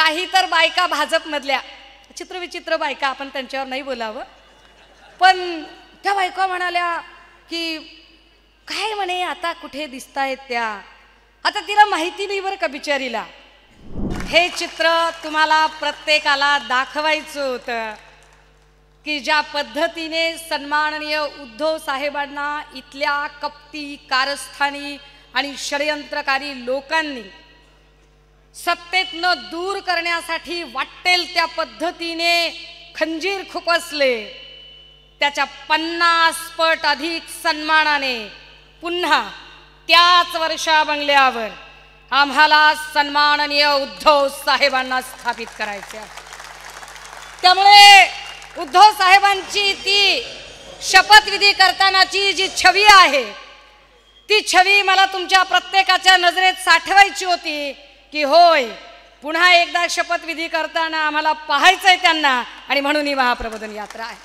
काही तर बायका भाजपमधल्या चित्रविचित्र बायका, आपण त्यांच्यावर नाही बोलावं, पण त्या बायका म्हणाल्या की काय म्हणे आता कुठे दिसतायत त्या, आता तिला माहिती नाही बरं का बिचारीला. हे चित्र तुम्हाला प्रत्येकाला दाखवायचं होतं की ज्या पद्धतीने सन्माननीय उद्धव साहेबांना इथल्या कपटी कारस्थानी आणि षडयंत्रकारी लोकांनी सत्तेतनं दूर करण्यासाठी वाटेल त्या पद्धतीने खंजीर खुपसले, त्याच्या 50 पट अधिक सन्मानाने पुन्हा त्याच वर्षा बंगल्यावर आम्हाला सन्माननीय उद्धव साहेबांना स्थापित करायचे आहे. त्यामुळे उद्धव साहेबांची ती शपथविधी करतानाची जी छवी आहे, ती छवी मला तुमच्या प्रत्येकाच्या नजरेत साठवायची होती की होय, पुन्हा एकदा शपथविधी करताना आम्हाला पाहायचंय त्यांना, आणि म्हणून ही महाप्रबोधन यात्रा आहे.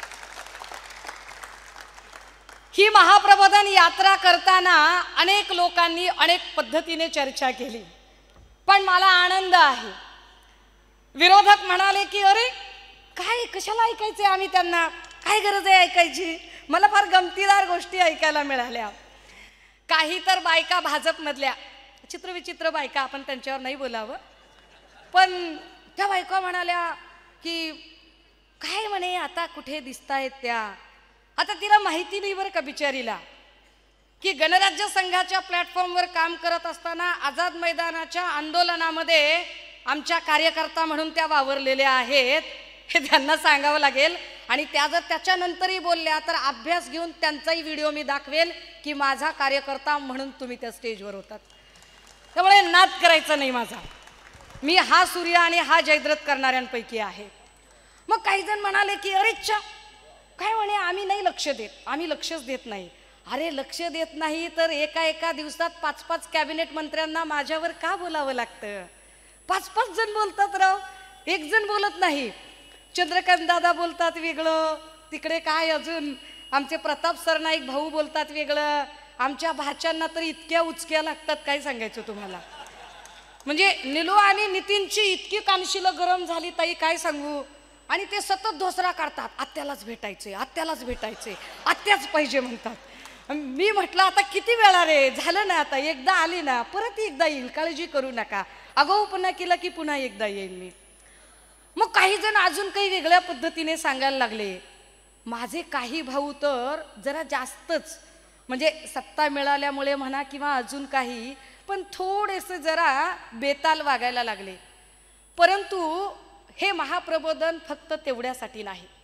ही महाप्रबोधन यात्रा करताना अनेक लोकांनी अनेक पद्धतीने चर्चा केली, पण मला आनंद आहे. विरोधक म्हणाले की अरे काय कशाला ऐकायचे आम्ही त्यांना, काय गरज आहे ऐकायची. मला फार गमतीदार गोष्टी ऐकायला मिळाल्या. काही तर बायका भाजपमधल्या चित्रविचित्र बायका, आपण त्यांच्यावर नाही बोलावं, पण त्या बायका म्हणाल्या की काय म्हणे आता कुठे दिसतायत त्या, आता तिला माहिती नाही बरं का बिचारीला की गणराज्य संघाच्या प्लॅटफॉर्मवर काम करत असताना आझाद मैदानाच्या आंदोलनामध्ये आमच्या कार्यकर्ता म्हणून त्या वावरलेल्या आहेत, हे त्यांना सांगावं लागेल. आणि त्या जर त्याच्यानंतरही बोलल्या तर अभ्यास घेऊन त्यांचाही व्हिडिओ मी दाखवेल की माझा कार्यकर्ता म्हणून तुम्ही त्या स्टेजवर होतात. त्यामुळे नाद करायचा नाही माझा, मी हा सूर्य आणि हा जयद्रथ करणाऱ्यांपैकी आहे. मग काही जण म्हणाले की अरे च्या काय म्हणे आम्ही नाही लक्ष देत, आम्ही लक्षच देत नाही. अरे लक्ष देत नाही तर एका दिवसात 5-5 कॅबिनेट मंत्र्यांना माझ्यावर का बोलावं लागतं. 5-5 जण बोलतात राव, एक जण बोलत नाही. चंद्रकांत दादा बोलतात वेगळं, तिकडे काय अजून आमचे प्रताप सरनाईक भाऊ बोलतात वेगळं, आमच्या भाच्यांना तर इतक्या उचक्या लागतात काय सांगायचं तुम्हाला. म्हणजे निलू आणि नितीनची इतकी कानशिलं गरम झाली ताई काय सांगू. आणि ते सतत धोसरा काढतात, आत्यालाच भेटायचे, आत्यालाच भेटायचे, आत्याच पाहिजे म्हणतात. मी म्हटलं आता किती वेळा रे, झालं ना आता, एकदा आली ना परत एकदा येईल, काळजी करू नका. आगाऊपणा केला की पुन्हा एकदा येईल मी. मग काही जण अजून काही वेगळ्या पद्धतीने सांगायला लागले. माझे काही भाऊ तर जरा जास्तच, म्हणजे सत्ता मिळाल्यामुळे म्हणा किंवा अजून काही, पण थोडेसे जरा बेताल वागायला लागले. परंतु हे महाप्रबोधन फक्त तेवढ्यासाठी नाही.